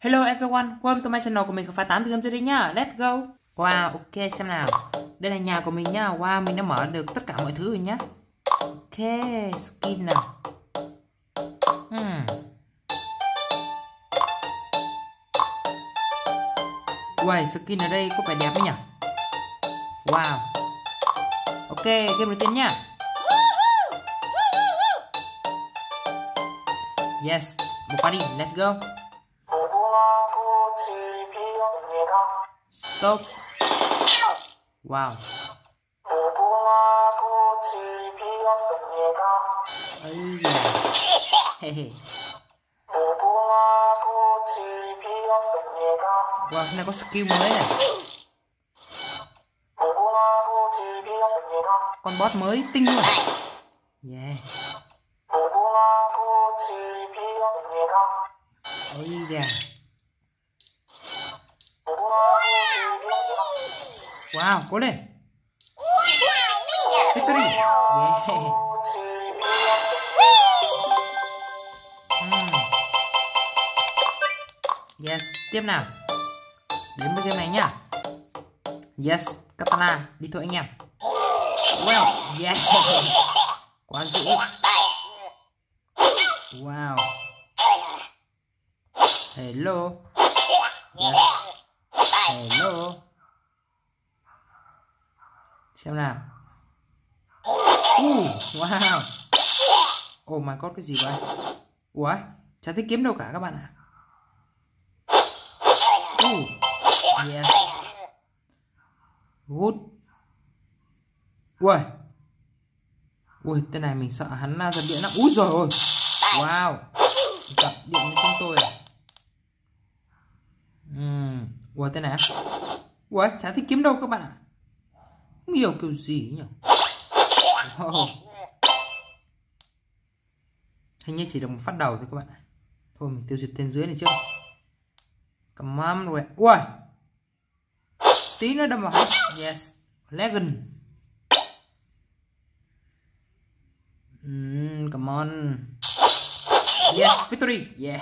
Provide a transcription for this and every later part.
Hello everyone, welcome to my channel của mình, Khám phá 8 từ gia đình nhá. Let's go. Wow, ok, xem nào. Đây là nhà của mình nhá. Wow, mình đã mở được tất cả mọi thứ rồi nhá. Ok, skin nào. Wow, skin ở đây có vẻ đẹp đấy nhỉ. Wow. Ok, game đầu tiên nhá. Yes, một party, let's go. Stop. Wow. Ây da. Hey. Wow, này có skill mới này. Con boss mới tinh luôn. Yeah. Ây da. Wow, cố lên. Victory. Yeah. Yes, tiếp nào. Đến với game này nhá. Yes, katana, đi thôi anh em. Well, yeah. Quá dữ. Wow. Hello. Yes. Hello. Xem nào. Wow. Oh my god, cái gì vậy? Ủa? Chả thấy kiếm đâu cả các bạn ạ. Yes. Good. Ui. Ui, tên này mình sợ hắn giật điện lắm. Úi giời ơi. Wow. Giật điện với chúng tôi à? Ui, tên này. Ui, chả thấy kiếm đâu các bạn ạ. Không hiểu kiểu gì nhỉ? Wow. Hình như chỉ được một phát đầu thôi các bạn ạ. Thôi mình tiêu diệt tên dưới này trước. Come on rồi. Ui. Tí nữa đâm vào hết. Yes. Legend. Come on. Yeah. Victory. Yeah.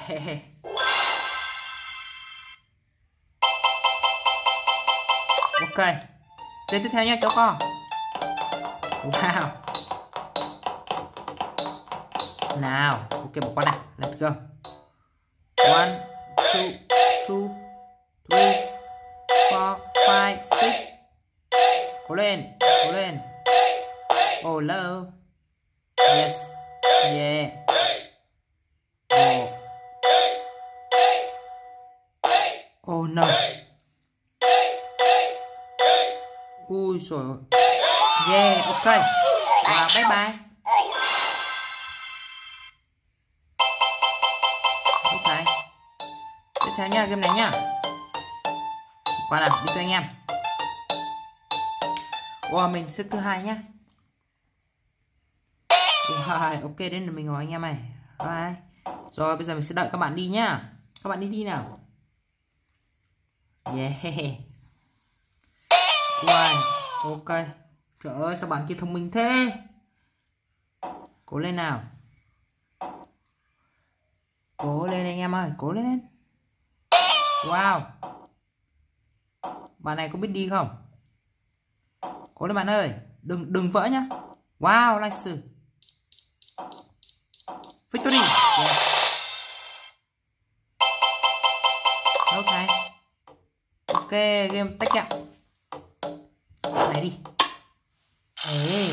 Ok. Tên tiếp theo nhé cháu con. Wow. Nào. Ok, một con này. Let's go. 1, 2, 3, 4, 5, 6. Cố lên, cố lên. Oh, low. Yes. Yeah. Oh. Oh no. Ui trời ơi. Yeah, ok. Và bye bye. Ok. Tiếp theo nha, game này nha. Qua nào, đi cho anh em. Wow, mình xếp thứ hai nhá. Ok, đến lượt mình hỏi anh em này. Rồi, bây giờ mình sẽ đợi các bạn đi nhá. Các bạn đi nào. Yeah. Wow, ok. Trời ơi, sao bạn kia thông minh thế. Cố lên nào. Cố lên anh em ơi, cố lên. Wow. Bạn này có biết đi không? Cố lên bạn ơi, đừng vỡ nhá. Wow, nice. Victory. Yes. Ok. Ok, game tách kẹo. Chỗ này đi. Ê.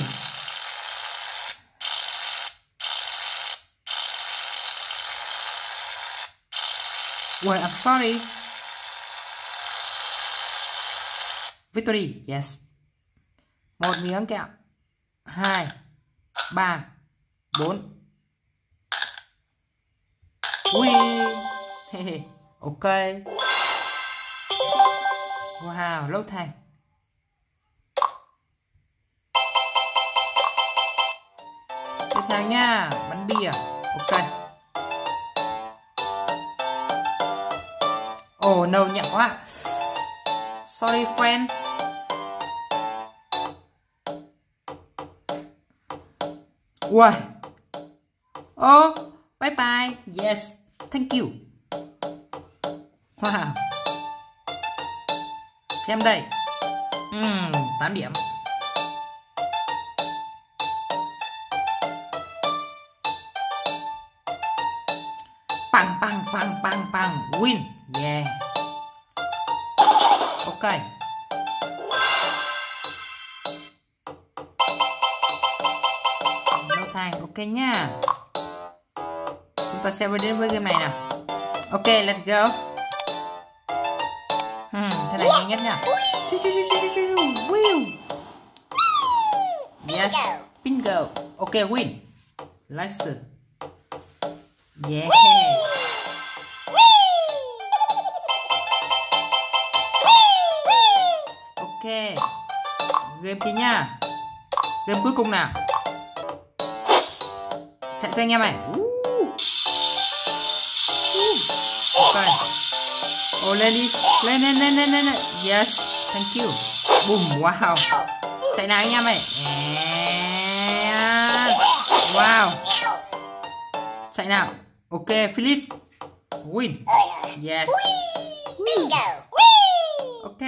Wait, I'm sorry. Victory. Yes. 1 miếng kẹo. 2, 3, 4. Ui. Ok. Wow, lâu thành. Tiếp theo nha, bắn bia. Ok. Oh no, nhẹ quá. Sorry friend. Wow. Oh, bye bye. Yes, thank you. Wow. Xem đây. 8 điểm. Pang. Win. Yeah. Ok. No time. Ok nha. Chúng ta sẽ đến với game này nào. Ok, let's go. Thế này nhanh nhất nha. Yes, bingo. Ok, win. Lesson. Yeah. Ok. Game kia nha. Game cuối cùng nào. Chạy cho anh em này. Ok. Oh, lên đi. Lên. Yes, thank you. Boom, wow. Chạy nào anh em ơi. Wow. Chạy nào. Ok, Philip. Win. Yes. Ok.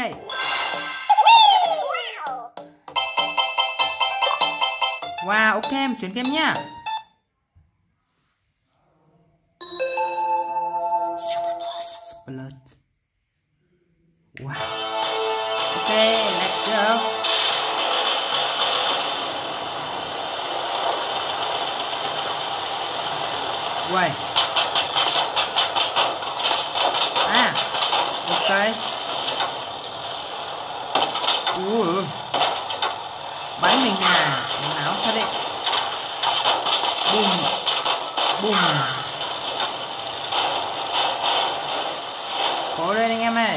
Wow, ok, em chuyển game nha. Super. Wow. Ok, let's go. Quay. Ok. Bắn mình à. Não thật đấy. Boom. Cố lên anh em ơi.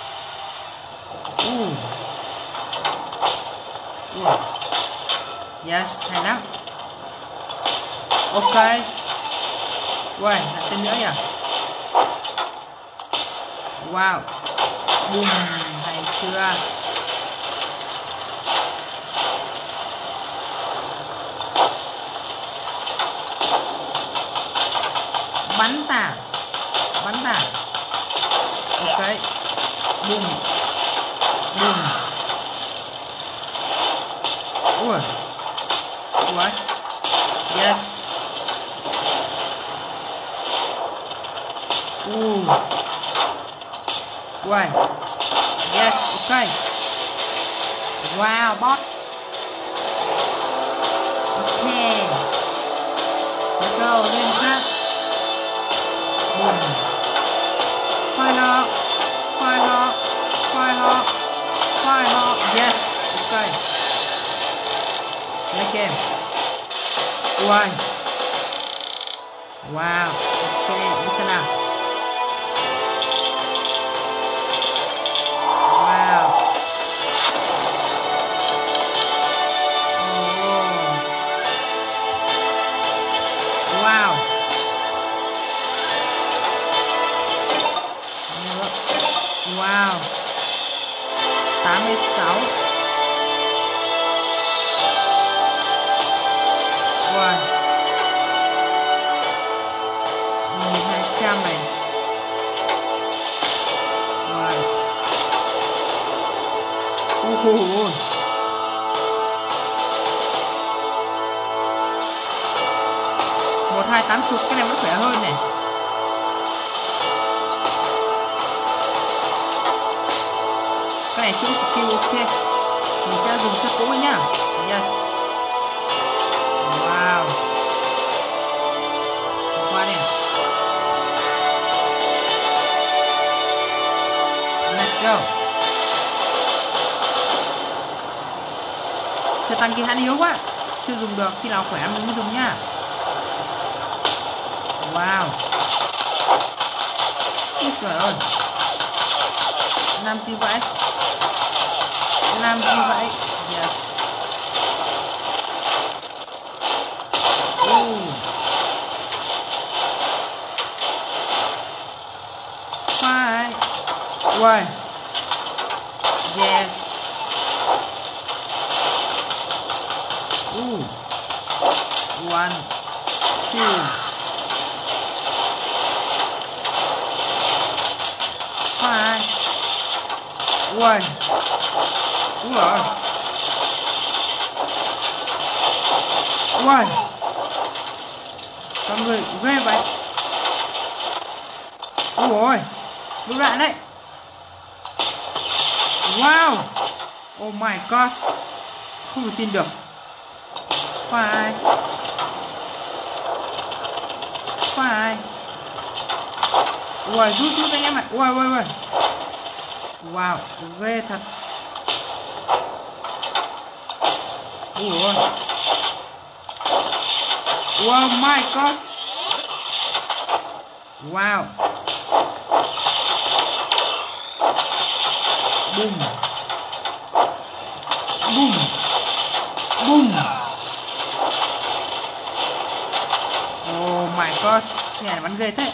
Yes, hay lắm. Ok. Uầy, lại tên nữa nhỉ. Wow. Boom, hay chưa. Bắn tả. Ok. Boom. Ui. Yes. Uầy. Yes, ok. Wow, bot. Ok. Let's go, lên khác. Boom. Fire. Yes, ok. Lấy game. Uầy. Wow, ok, đi xem nào. Wow. Wow. Wow. 86. Wow. 1200 này. Wow. Ôi. 1280, cái này vẫn khỏe hơn này. Cái này chữ skill ok. Mình sẽ dùng set cũ nhá. Yes. Wow. Qua đây. Let's go. Xe tăng kia hắn yếu quá. Chưa dùng được, khi nào khỏe mình mới dùng nhá. Wow. Úi giời ơi. Làm gì vậy? Yes. Five. One. Yes. One. Two. Ui. Đúng rồi. Ui. Con người ghê vậy. Ui. Lũ đạn đấy. Wow. Oh my god. Không thể tin được. Phải. Ui, rút anh em ạ. Ui. Wow, ghê thật. Ui. Oh my god. Wow. Boom. Oh my god, xe này bắn ghê thế.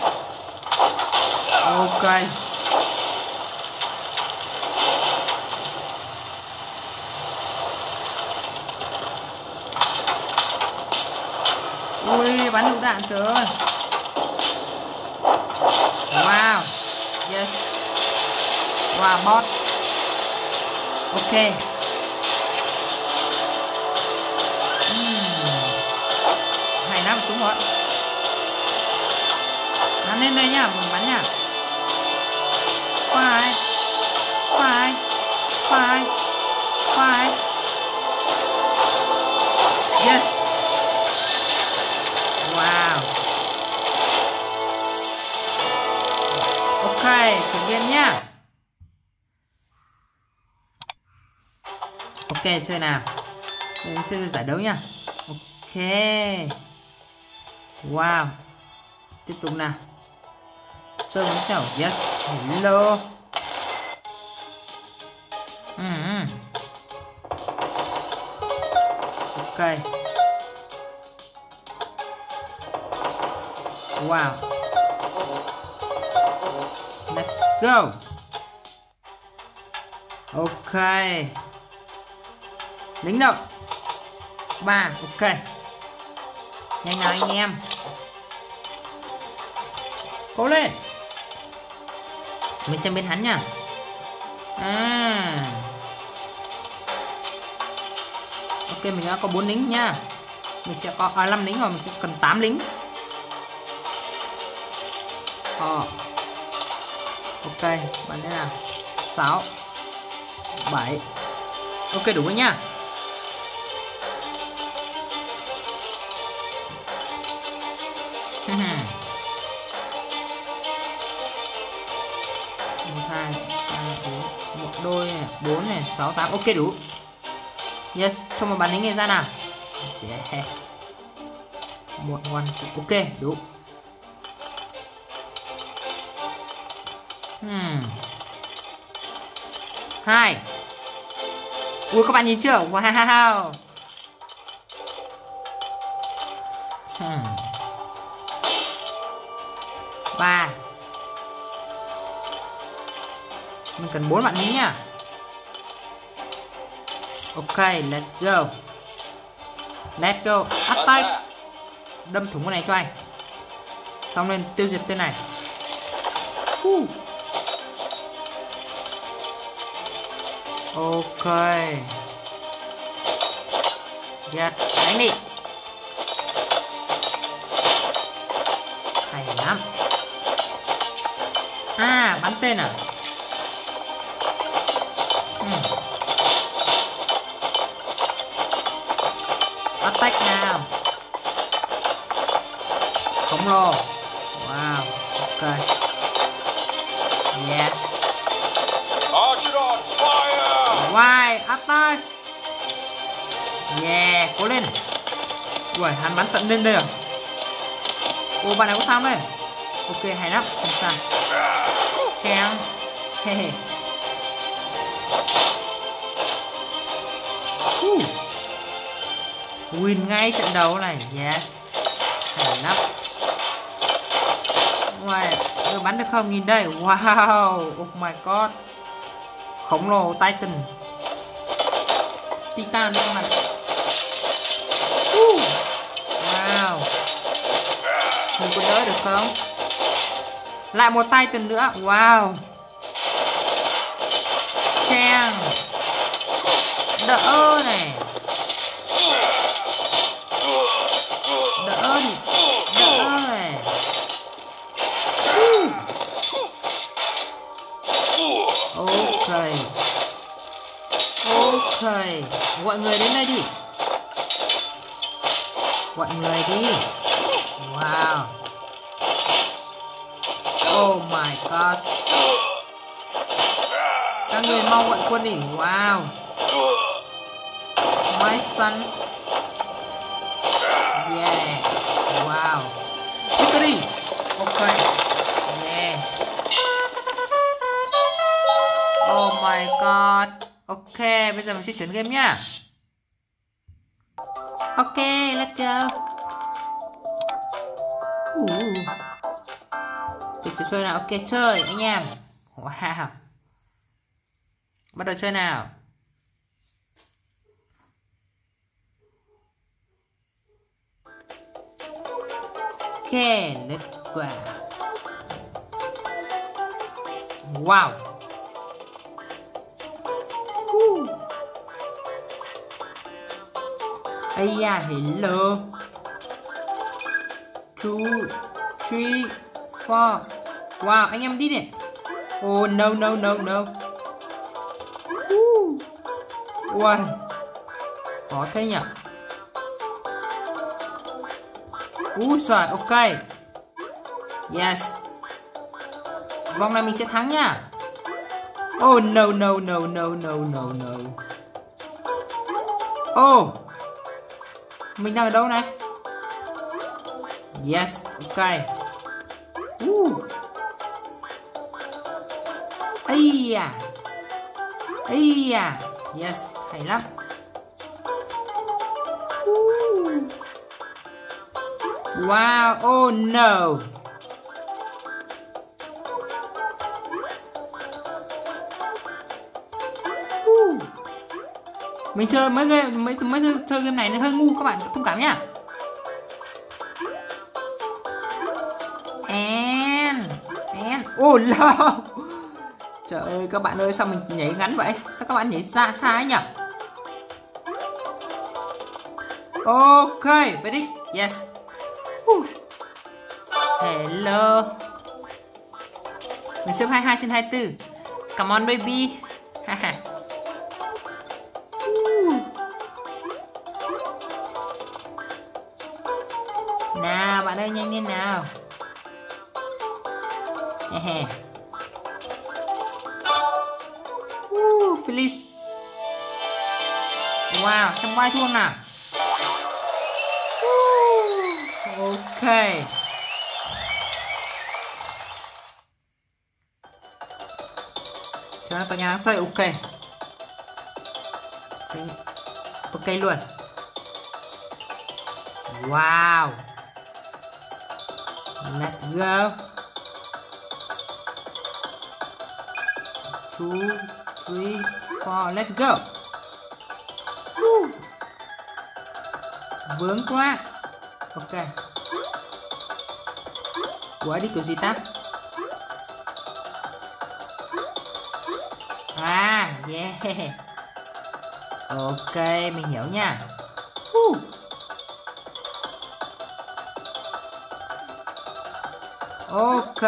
Ok. Ui, bắn lựu đạn trời ơi. Wow. Yes. Wow, bot. Ok. Hay lắm, súng rồi. Bắn lên đây nhá, mình bắn nhá. Phải. Yes. Wow. Ok, thử viên nhá. Ok, chơi nào. Đây chơi giải đấu nha. Ok. Wow. Tiếp tục nào. Chơi bắn chảo. Yes. Hello. Ok. Wow. Let's go. Ok. Lính động. 3. Ok. Nhanh nào anh em. Cố lên. Mình xem bên hắn nha. Ok, mình đã có 4 lính nha. Mình sẽ có 5 lính rồi, mình sẽ cần 8 lính. Ok, bạn thế nào? 6 7. Ok, đủ rồi nha. Một đôi này, 4 này, 6 8. Ok, đủ. Yes, cho một bắn lính này ra nào. Yeah. 1 1. Ok, đủ. 2. Ui, các bạn nhìn chưa? Wow. 3. Mình cần 4 bạn lính nha. Ok, let's go. Let's go. Attack. Đâm thủng cái này cho anh. Xong lên tiêu diệt tên này. Ok. Get. Đánh đi. Hay lắm. Bắn tên à? Attack nào. Khổng lồ. Wow. Ok. Yes. Why? Attack. Yeah. Cố lên. Ui, hắn bắn tận lên đây rồi. Ồ, bạn này có sao đây? Ok, hay lắm. Không sao. Chém. Hehe. Win ngay trận đấu này. Yes. Hay lắm. Wow, tôi bắn được không? Nhìn đây. Wow. Oh my god. Khổng lồ Titan. Titan em ạ. Wow. Mình có đỡ được không? Lại một Titan nữa. Wow. Chang. Đỡ này. Đỡ đi. Đỡ này. Ok. Ok. Gọi người đến đây đi. Gọi người đi. Wow. Oh my gosh. Các người mau gọi quân đi. Wow. My son. Yeah. Wow. Victory. Ok. Yeah. Oh my god. Ok, bây giờ mình sẽ chuyển game nhá. Ok, let's go. Chơi chơi nào. Ok, chơi anh em. Wow. Bắt đầu chơi nào. Ok, let's go. Wow. Ây da, hello. 2, 3, 4. Wow, anh em đi nè. Oh no no no no. Wow. Có thế nhỉ. Rồi, ok. Yes. Vòng này mình sẽ thắng nha. Oh no no no no no no no. Oh. Mình đang ở đâu này? Yes, ok. Ây da. Ây da. Yes, hay lắm. Wow, oh no. Mình chơi mới chơi game này nó hơi ngu các bạn thông cảm nhá. And oh no. Trời ơi các bạn ơi, sao mình nhảy ngắn vậy? Sao các bạn nhảy xa xa ấy nhỉ? Ok, ready? Yes. Hello. Mình xếp 22 trên 24. Come on baby. Haha. Nào bạn ơi, nhanh lên nào. Feliz. Wow, xem quay chuông nào. Ok. Cho nó tòa nhà đang xây. Ok. Ok luôn. Wow. Let's go. 2, 3, 4. Let's go. Vướng quá. Ok. Ủa đi kiểu gì ta? À, yeah. Ok, mình hiểu nha. Ok.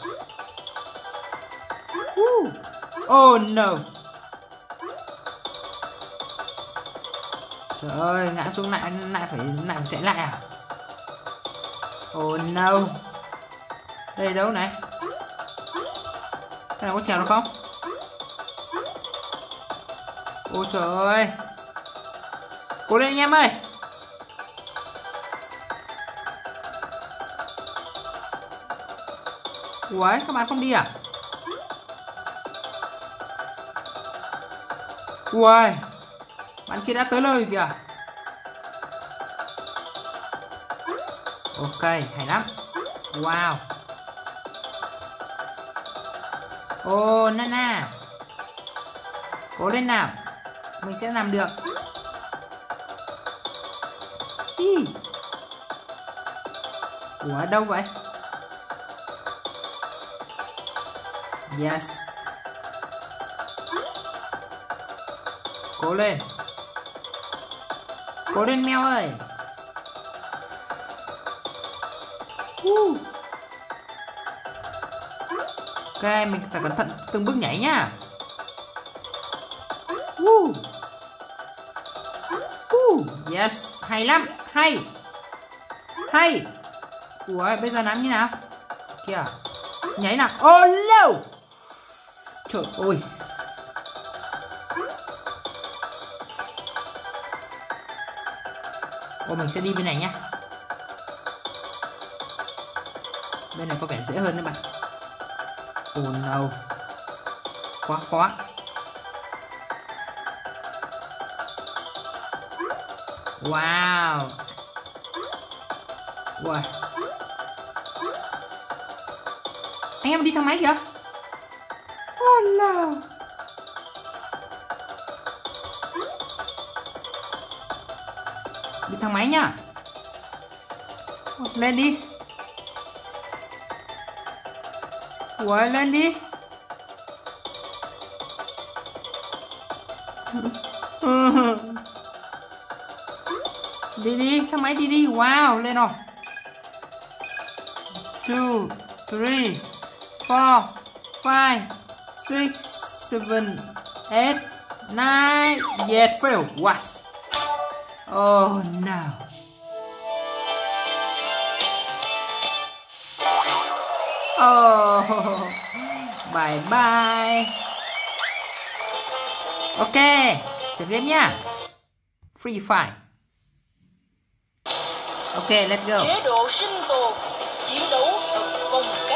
Oh no. Trời ơi, ngã xuống lại phải sẽ lại à? Oh no. Đây đâu này? Cái này có trèo được không? Ôi trời ơi. Cố lên anh em ơi. Ủa, các bạn không đi à? Ui, bạn kia đã tới nơi kìa. Ok, hay lắm. Wow. Ô, Nana. Cố lên nào. Mình sẽ làm được. Ủa, đâu vậy? Yes. Cố lên. Cố lên mèo ơi. Ok, mình phải cẩn thận từng bước nhảy nhá. Yes, hay lắm, hay. Hay. Ủa, bây giờ làm như nào? Kìa. Nhảy nào. Oh no. Trời ơi. Ồ, mình sẽ đi bên này nhá. Bên này có vẻ dễ hơn đấy bạn. Oh no. Quá khó. Wow. Wow. Anh em đi thang máy kìa. Oh no. Đi thang máy nhá. Lên đi. Ủa, lên đi. Đi đi, thang máy đi đi. Wow, lên rồi. 2, 3, 4, 5, 6, 7, 8, 9. Yes, fail. What? Oh no. Oh, bye bye. Ok, chuyển game nha. Free Fire. Ok, let's go. Chế độ sinh tồn, chiến đấu thật phong cách.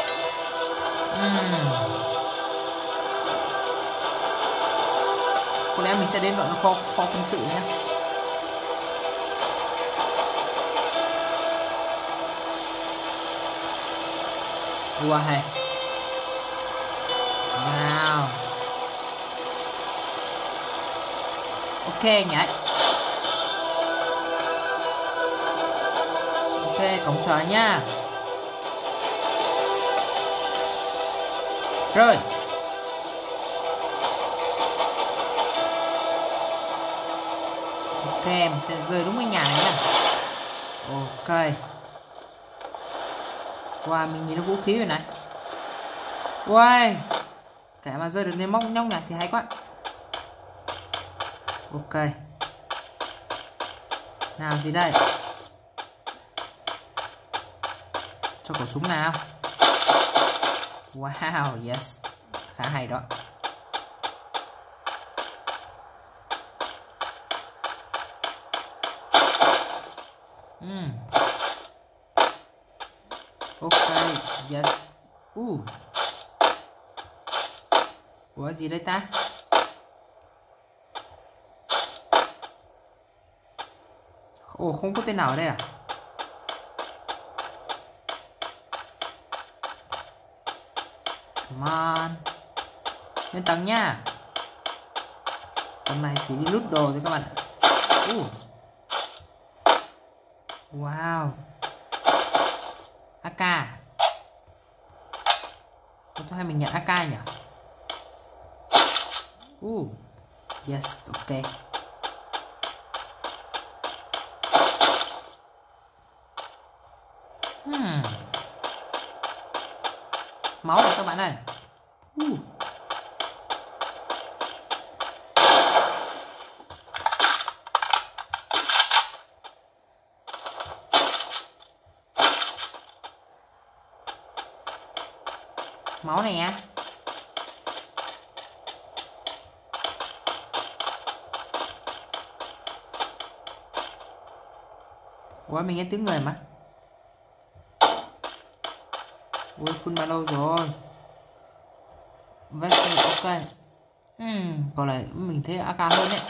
Có lẽ mình sẽ đến đoạn kho quân sự nhé. Wow. Wow. Ok nhảy. Ok, cổng chờ nha. Rồi. Ok, mình sẽ rơi đúng cái nhà này nha. Ok. Wow, mình nhìn nó vũ khí rồi này. Wow. Cả mà rơi được lên móc nhóc này thì hay quá. Ok. Nào gì đây? Cho khẩu súng nào. Wow, yes. Khá hay đó. Ok, yes. Ủa gì đây ta? Ồ, không có tên nào ở đây à? Come on. Lên tầng nha. Tầng này chỉ đi lút đồ thôi các bạn ạ. Wow. AK. Tôi hay mình nhận AK nhỉ? Yes, ok. Máu này các bạn ơi. Máu này nha. Ủa, mình nghe tiếng người mà. Ui, full malo rồi. Vector, ok. Còn lại mình thấy AK hơn đấy.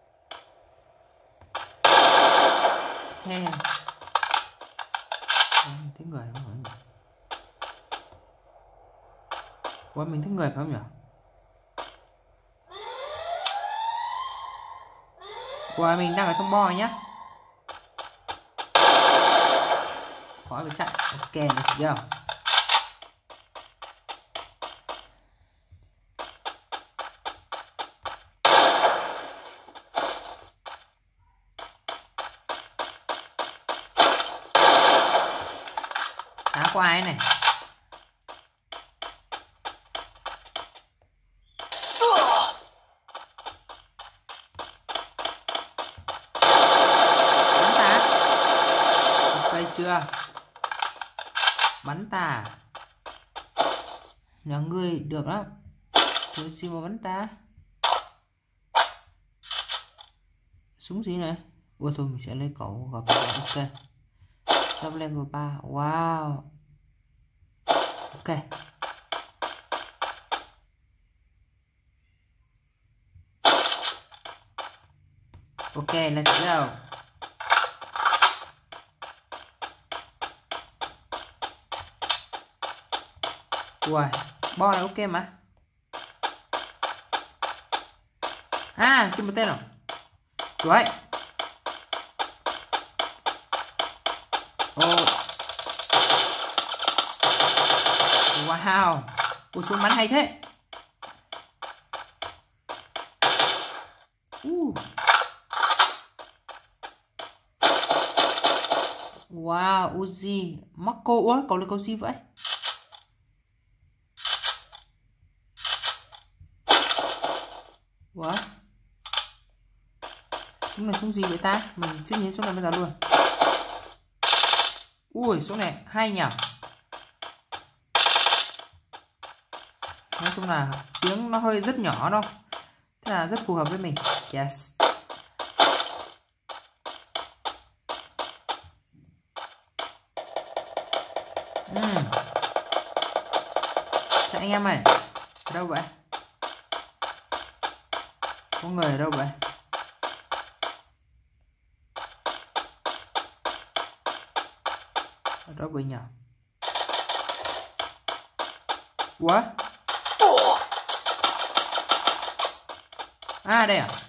Tiếng người không phải. Ủa, mình thấy người phải không nhỉ? Ủa, mình đang ở trong bo nhá. Khỏi bị chạy. Ok, được chưa? quái này. Bắn tà. Ok chưa? Bắn tà. Nhà ngươi được lắm. Tôi xin vào bắn tà. Súng gì này? Ủa thôi mình sẽ lấy cậu gặp. Ok. Top level 3. Wow. Ok. Ok, let's go. Ui, bo này ok mà. À, tìm một tên rồi. Rồi. Oh. Wow. Ủa súng bắn hay thế. Wow, Uzi. Marco. Ủa, cậu là cậu gì vậy? What? Súng này súng gì vậy ta? Mình chưa nhìn súng này bây giờ luôn. Ui, súng này hay nhỉ. Nói chung là tiếng nó hơi rất nhỏ đâu. Thế là rất phù hợp với mình. Yes. Chào anh em ơi. Ở đâu vậy? Có người ở đâu vậy? Ở đâu vậy nhỉ? What? À đây à?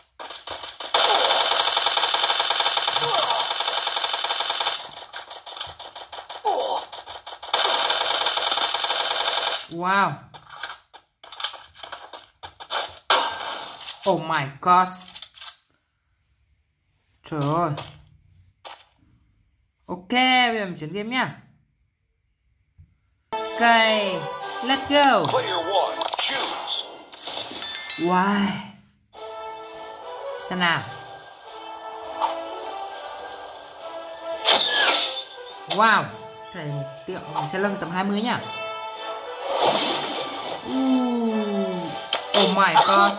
Wow. Oh my god. Trời ơi. Ok, bây giờ mình chuyển game nhá. Ok, let's go. Player 1, choose. Wow. Xem nào. Wow. Cái này tiệm mình sẽ nâng tầm 20 nhá. Oh my god.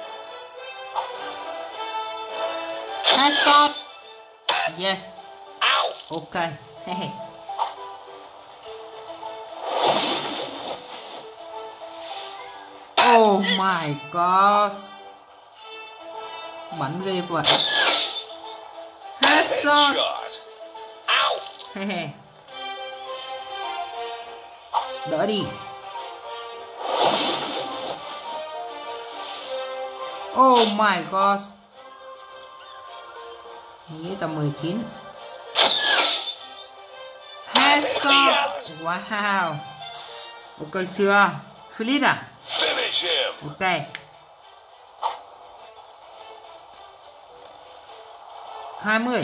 Headshot. Yes. Ok. Oh my god. Bắn ghê vậy. Headshot. Đỡ đi. Oh my god. Mình nghĩ tầm 19. Headshot. Wow. Ok chưa? Philip à? Ok. Hai mươi.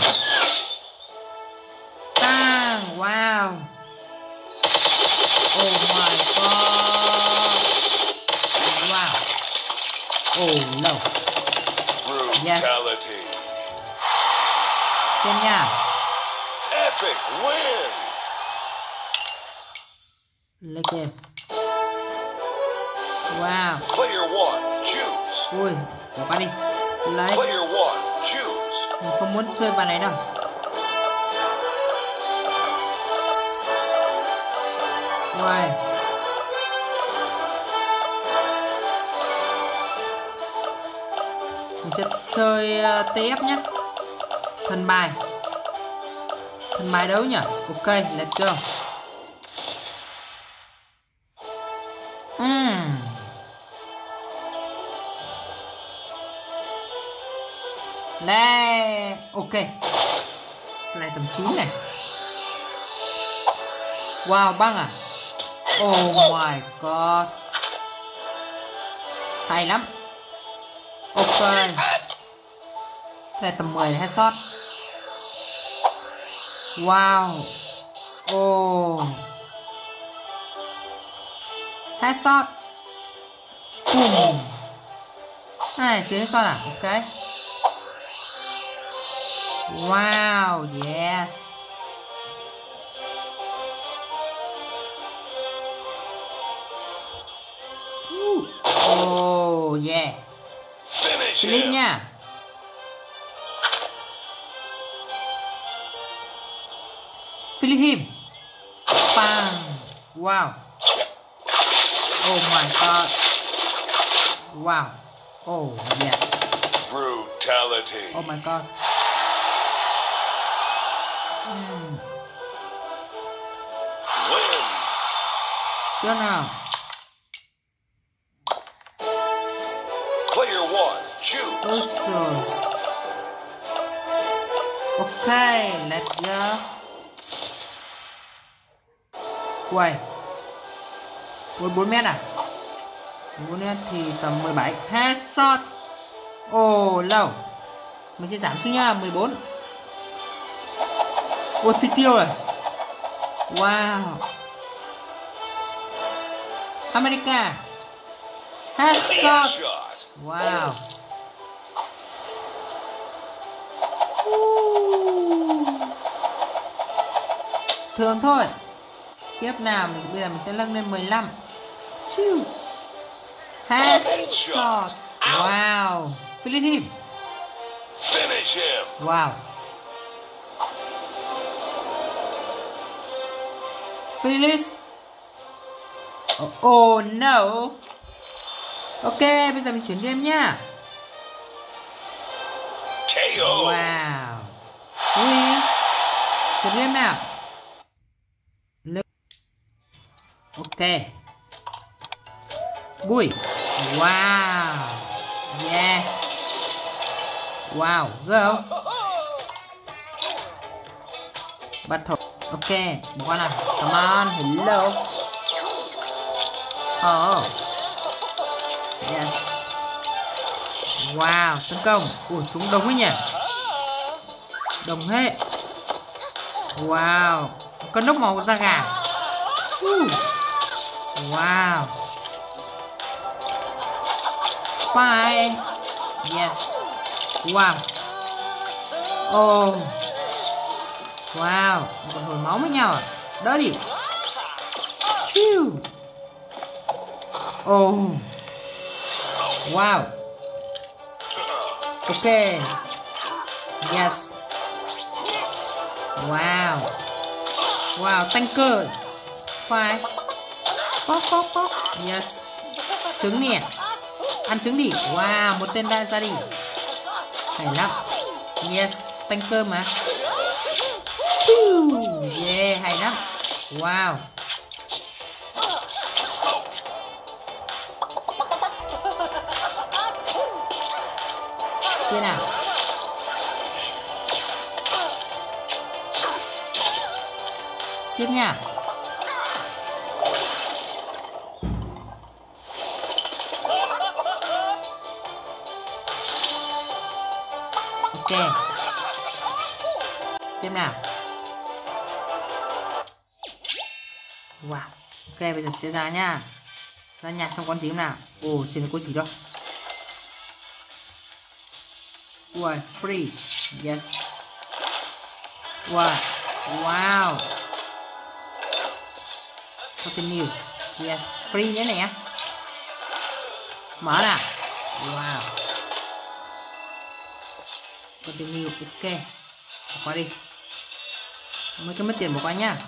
Bang. Wow. Oh my god. Wow. Oh no. Yes. Tên nha. Epic win. Lấy game. Wow. Player 1, choose. Ui, bỏ qua đi. Lấy. Player 1, choose. Mình không muốn chơi bàn này đâu. Wow. Mình sẽ chơi TF nhé. Thần bài. Thần bài đấu nhỉ? Ok, let's go. Đây, ok. Cái này tầm 9 này. Wow, băng à? Oh my god. Hay lắm. Ok. Cái này tầm 10 headshot. Wow. Oh. Headshot. Này, chưa headshot à? Ok. Wow, yes. Oh, yeah. Philip nha. Philip him. Bang. Wow. Oh my god. Wow. Oh, yes. Brutality. Oh my god. Win. Chưa nào. Player one, choose. Ôi trời. Ok, let's go. Quay 14 mét à? 14 mét thì tầm 17. Headshot. Ồ, lâu. Mình sẽ giảm xuống nha, 14. Ôi, phi tiêu rồi. Wow. America. Headshot. Headshot. Wow. Thường thôi. Tiếp nào bây giờ mình sẽ nâng lên 15. Chiu. Headshot. Wow. Philip him. Finish him. Wow. Phyllis. Oh no. Ok, bây giờ mình chuyển game nha. KO. Wow. Ui. Chuyển game nào. Ok. Bùi. Wow. Yes. Wow. Go. Battle. Ok. Một con nào. Come on. Hello. Oh. Yes. Wow. Tấn công. Ủa, chúng đồng ấy nhỉ. Đồng hết. Wow. Con nóc màu da gà. Wow. Bye. Yes. Wow. Oh. Wow. Còn hồi máu với nhau à? Đỡ đi. Chiu. Oh. Wow. Ok. Yes. Wow. Wow. Tanker. Phải. Pop pop pop. Yes. Trứng nè. Ăn trứng đi. Wow. Một tên đã ra đi. Hay lắm. Yes. Tanker mà. Yeah. Hay lắm. Wow. Thế nào. Tiếp nha. Ok. Tiếp nào. Wow. Ok, bây giờ sẽ ra nha. Ra nhạc xong con tím nào. Ồ, trên này có gì đâu. Wow, free. Yes. Wow. Wow. Continue. Yes. Free nhé nè. Mở nào. Wow. Continue. Ok. Bỏ qua đi. Mấy cái mất tiền bỏ qua nhá.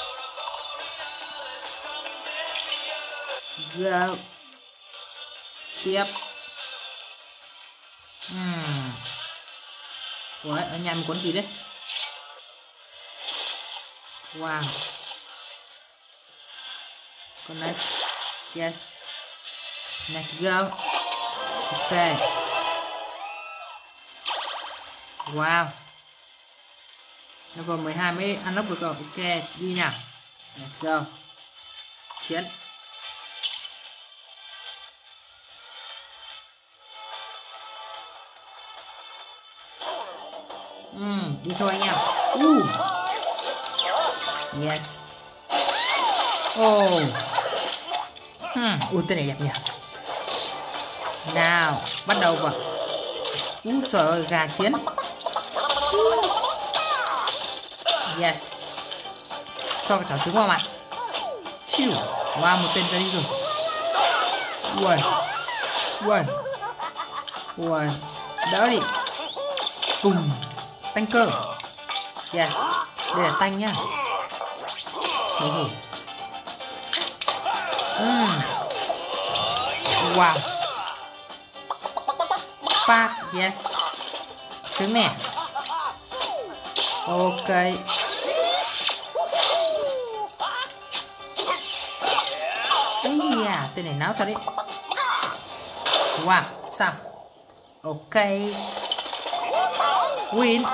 Go. Tiếp. Ủa, ở nhà mình cuốn gì đấy? Wow. Connect. Yes. Next go. Ok. Wow. Nó còn 12 mới unlock được rồi. Ok, đi nào. Let's go. Chiến. Đi thôi anh em. Yes. Oh. Ui tên này đẹp nhỉ. Nào bắt đầu vào. Trời ơi, gà chiến. Yes. Cho cái chảo trứng vào mặt. Chiu. Wow, một tên ra đi rồi. Ui. Ui. Ui. Đỡ đi. Cùng. Tanh cơ. Yes. Đây là tanh nhá. Wow. Phát. Yes. Trứng nè. Ok. Yeah, tên này náo thật đấy. Wow, sao? Ok. Win.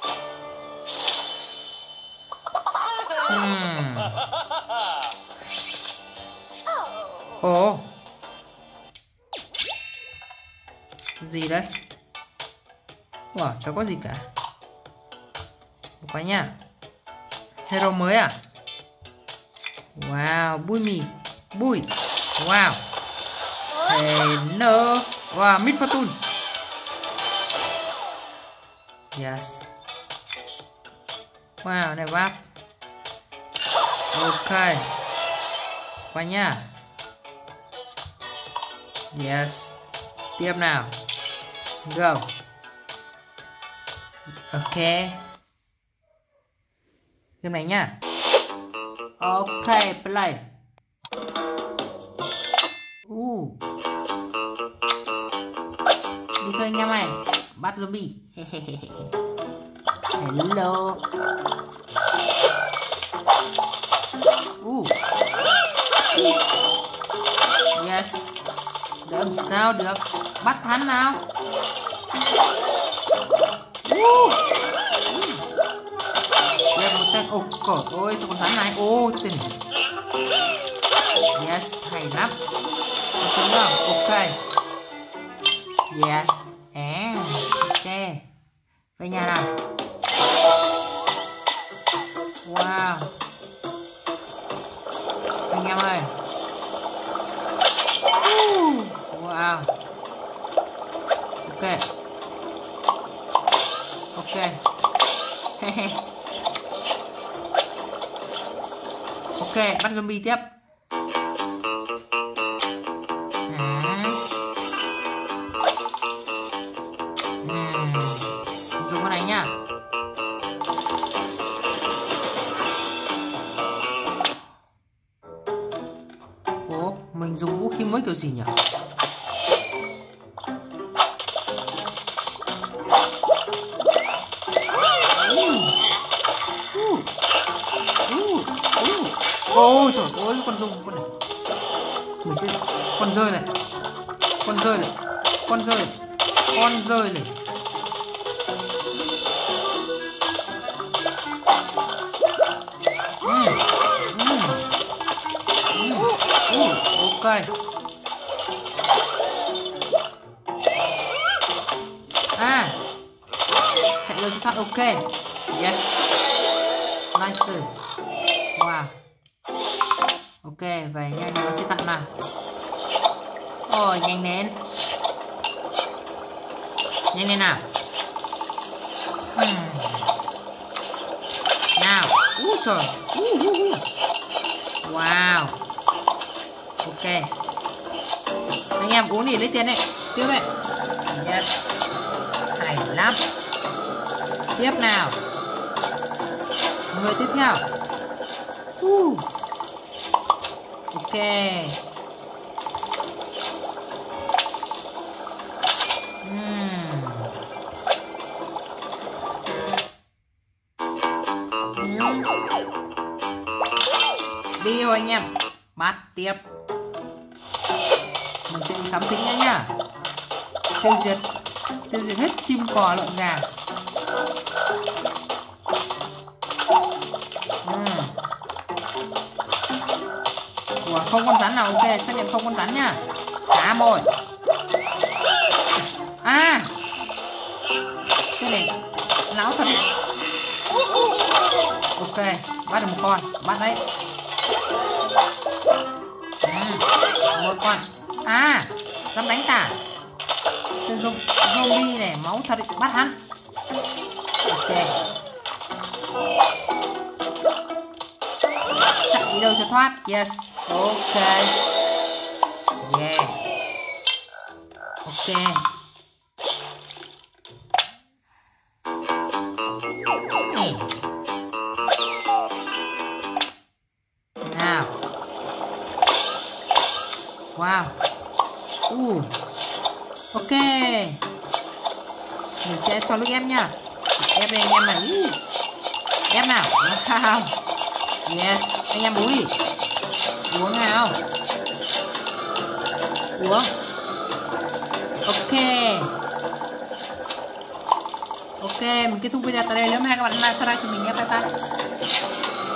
Ồ. Gì đấy? Wow, chẳng có gì cả. Một cái nha. Hero mới à? Wow, bui mì. Bui. Wow. Hello. Wow, Mid Fortune. Yes. Wow, này váp. Ok. Qua nha. Yes. Tiếp nào. Go. Ok. Game này nha. Ok, play. Đi thôi anh em ơi. Bắt zombie. Hello. Yes. Để làm sao được. Bắt hắn nào. Tiếp một tên. Trời ơi, sao con rắn này. Tình. Yes, hay lắm. Ok. Yes. Ok. Về nhà nào. Wow. Anh em ơi. Wow. Ok. Ok. Ok, bắt zombie tiếp. Dùng cái này nhá. Ủa, mình dùng vũ khí mới kiểu gì nhỉ? Ôi trời ơi, con rung con này. Mình sẽ con rơi này. Con rơi này. Con rơi. Con rơi này. Ok. Chạy lên cho thoát. Ok. Yes. Nice. Wow. Ok, về nhanh nó sẽ tặng nào. Ôi, nhanh lên. Nhanh lên nào. Nào. Trời. Wow. Ok. Anh em uống đi lấy tiền đấy. Tiếp đấy. Yes. Hay lắm. Tiếp nào. Người tiếp theo. Ok. Đi thôi anh em. Bắt tiếp. Mình sẽ đi khám thính nha. Tiêu diệt hết chim cò lợn gà. Ủa, không con rắn nào. Ok, xác nhận không con rắn nha. Cá mồi. Cái này lão thật. Ok, bắt được một con. Bắt đấy. một con. À, dám đánh ta. Tên zombie này máu thật, bắt hắn. Ok. Chạy đi đâu cho thoát. Yes. Ok. Yeah. Ok. Nào. Wow. Ok. Mình sẽ cho nước ép nha. Ép đây anh em này. Ép nào. Wow. Yes. Anh em uống đi. Uống nào. Uống. Ok. Ok, mình kết thúc video tại đây. Nếu mà các bạn like, subscribe cho mình nhé. Bye bye.